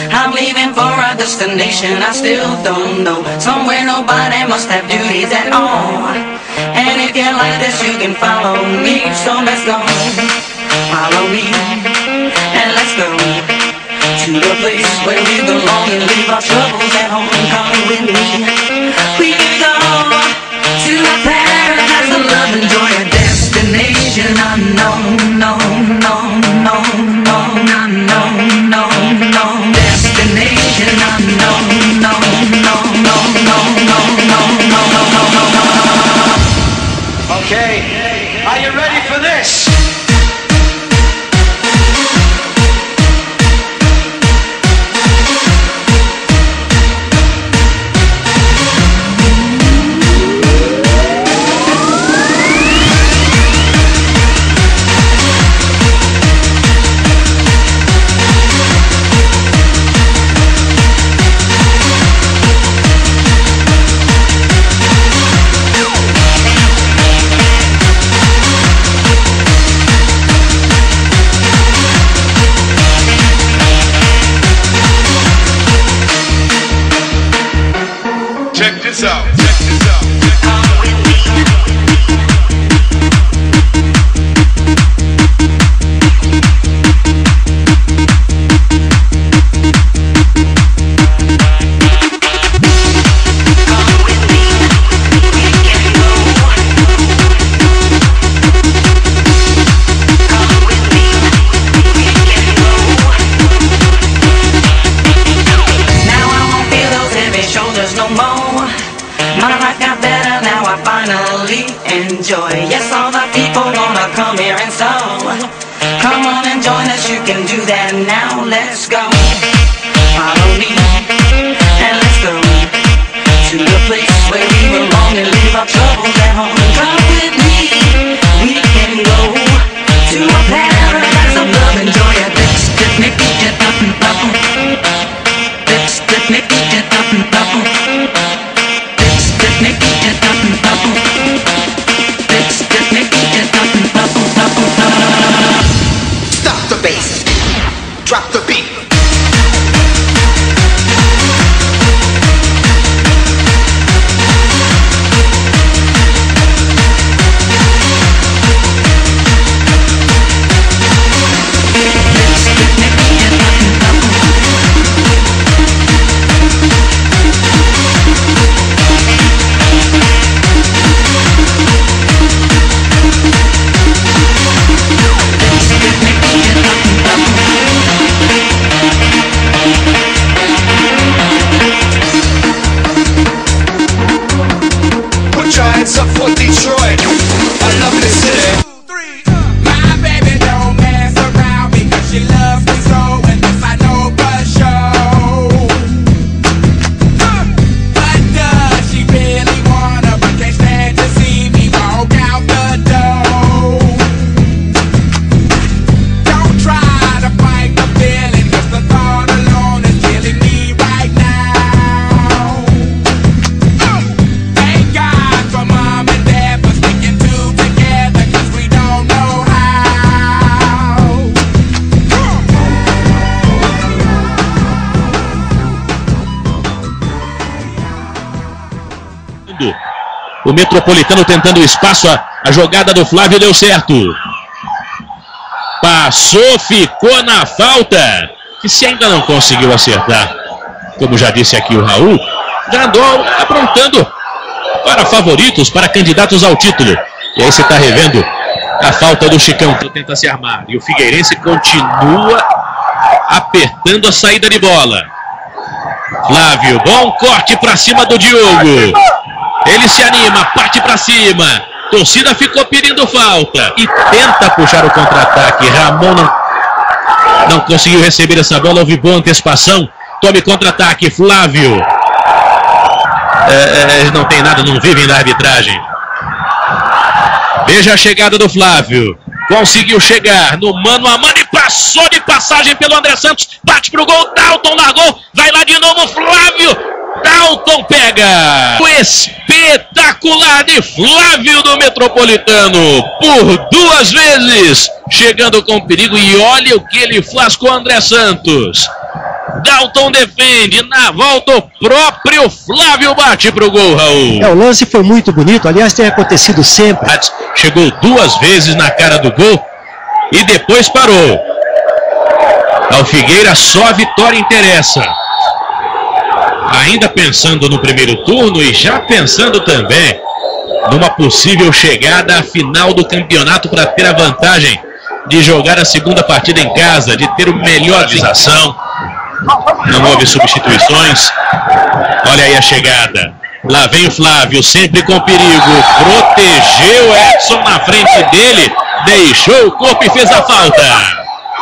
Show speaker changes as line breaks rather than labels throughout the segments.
I'm leaving for a destination I still don't know. Somewhere nobody must have duties at all. And if you like this, you can follow me. So let's go, follow me, and let's go to the place where we belong and leave our troubles at home. Come with me. We can go to a paradise of love and joy, a destination unknown, no, no, no, no, no, no, no, no, destination unknown, no, no, no, no, no, no, no, no, no, no.
Okay, are you ready for this?
Check this out.
Enjoy. Yes, all the people wanna come here and so come on and join us, you can do that now. Let's go, follow me, and let's go to the place where we belong and leave our troubles at home. Come with me, we can go to a paradise of love and joy, a destination unknown, destination unknown, destination unknown.
Stop the bass, drop the beat.
Hands up for Detroit. I love this city.
My baby don't mess around because she loves me so, and this I know for sure. But does she really wanna, but can't stand to see me walk out the door? Don't try to fight the feeling, cause the thought alone is killing me right now. Thank God for mom and dad for sticking two together, cause we don't know how.
O Metropolitano tentando espaço, a jogada do Flávio deu certo. Passou, ficou na falta. E se ainda não conseguiu acertar, como já disse aqui o Raul, já andou aprontando para favoritos, para candidatos ao título. E aí você está revendo a falta do Chicão, que tenta se armar. E o Figueirense continua apertando a saída de bola. Flávio, bom corte para cima do Diogo. Ele se anima, parte para cima. Torcida ficou pedindo falta e tenta puxar o contra-ataque. Ramon não conseguiu receber essa bola, houve boa antecipação. Tome contra-ataque, Flávio. Não tem nada, não vivem na arbitragem. Veja a chegada do Flávio. Conseguiu chegar no mano a mano e passou de passagem pelo André Santos. Bate pro gol, Dalton largou. Vai lá de novo, Flávio. Dalton pega. O espetacular de Flávio do Metropolitano. Por duas vezes. Chegando com perigo. E olha o que ele faz com o André Santos. Dalton defende, na volta o próprio Flávio bate pro gol, Raul.
O lance foi muito bonito, aliás tem acontecido sempre.
Chegou 2 vezes na cara do gol e depois parou. Ao Figueira só a vitória interessa. Ainda pensando no primeiro turno e já pensando também numa possível chegada à final do campeonato para ter a vantagem de jogar a segunda partida em casa, de ter o melhor realização. Não houve substituições. Olha aí a chegada. Lá vem o Flávio, sempre com perigo. Protegeu Edson na frente dele. Deixou o corpo e fez a falta.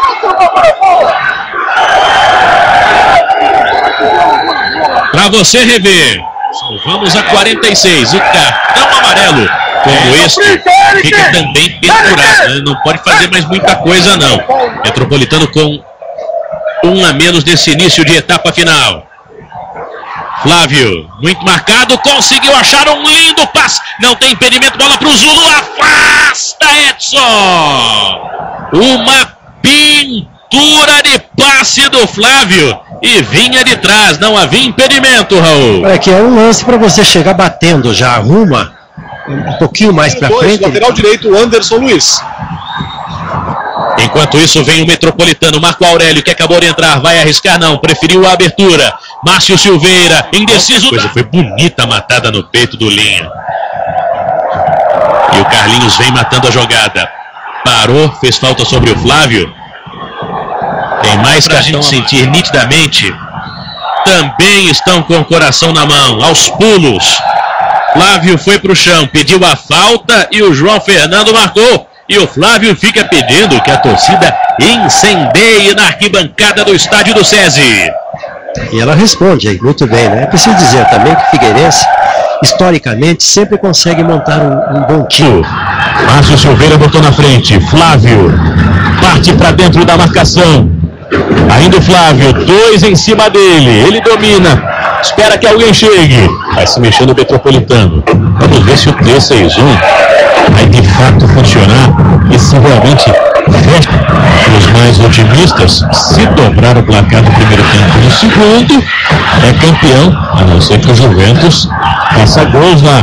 Para você rever. Vamos a 46. O cartão amarelo como este fica também pendurado, né? Não pode fazer mais muita coisa não. Metropolitano com 1 a menos nesse início de etapa final. Flávio, muito marcado, conseguiu achar um lindo passe. Não tem impedimento, bola pro Zulu, afasta Edson. Uma pintura de passe do Flávio e vinha de trás, não havia impedimento, Raul.
É que é um lance para você chegar batendo, já arruma um pouquinho mais para frente.
Lateral direito, Anderson Luiz.
Enquanto isso vem o Metropolitano, Marco Aurélio que acabou de entrar, vai arriscar não, preferiu a abertura. Márcio Silveira, indeciso. Foi bonita a matada no peito do Linha. E o Carlinhos vem matando a jogada. Parou, fez falta sobre o Flávio. Tem mais pra gente sentir nitidamente. Também estão com o coração na mão, aos pulos. Flávio foi pro chão, pediu a falta e o João Fernando marcou. E o Flávio fica pedindo que a torcida incendeie na arquibancada do estádio do SESI.
E ela responde aí, muito bem, né? É preciso dizer também que o Figueirense, historicamente, sempre consegue montar um bom time.
Márcio Silveira botou na frente, Flávio parte para dentro da marcação. Ainda o Flávio, 2 em cima dele, ele domina, espera que alguém chegue. Vai se mexendo o Metropolitano. Vamos ver se o 3-6-1 vai de fato funcionar e se realmente os mais otimistas, se dobrar o placar do primeiro tempo no segundo, é campeão, a não ser que o Juventus faça gols lá.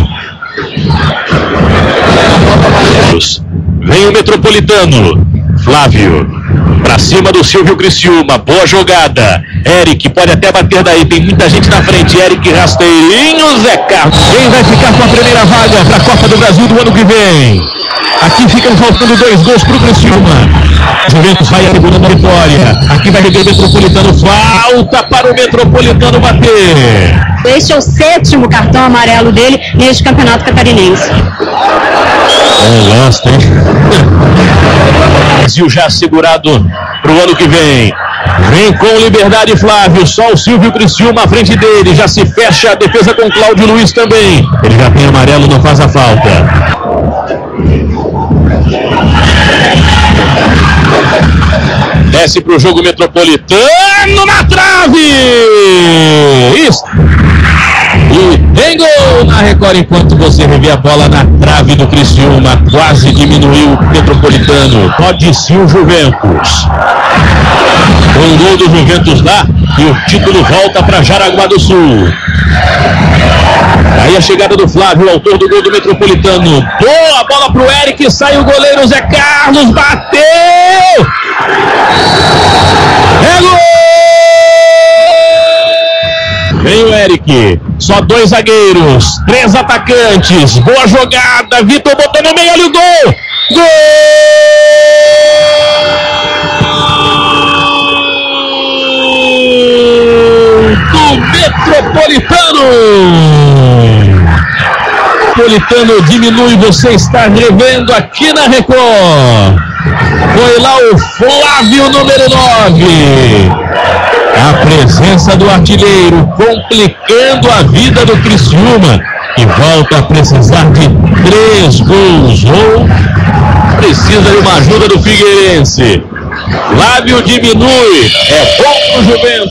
Vem o Metropolitano, Flávio, pra cima do Silvio Criciúma, boa jogada. Eric pode até bater daí, tem muita gente na frente. Eric rasteirinho, Zé Carlos. Quem vai ficar com a primeira vaga para a Copa do Brasil do ano que vem? Aqui ficam faltando 2 gols pro Criciúma. Juventus vai a segunda vitória. Aqui vai rever o Metropolitano. Falta para o Metropolitano bater.
Este é o 7º cartão amarelo dele neste campeonato catarinense.
Gosta, hein? Brasil já segurado pro ano que vem. Vem com liberdade Flávio, só o Silvio Criciúma à frente dele, já se fecha a defesa com Cláudio Luiz também. Ele já tem amarelo, não faz a falta. Desce pro jogo Metropolitano na trave! Isso! E tem gol na Record enquanto você revê a bola na trave do Criciúma. Quase diminuiu o Metropolitano. Pode sim o Juventus. Com o gol do Juventus lá e o título volta para Jaraguá do Sul. Aí a chegada do Flávio, autor do gol do Metropolitano. Boa bola pro Eric, sai o goleiro Zé Carlos, bateu! É gol! Vem o Eric, só 2 zagueiros, 3 atacantes, boa jogada, Vitor botou no meio, olha o gol! Gol! Do Metropolitano! Metropolitano diminui, você está revendo aqui na Record. Foi lá o Flávio, número 9. A presença do artilheiro complicando a vida do Criciúma, que volta a precisar de 3 gols ou precisa de uma ajuda do Figueirense. Flávio diminui, é bom pro Juventus.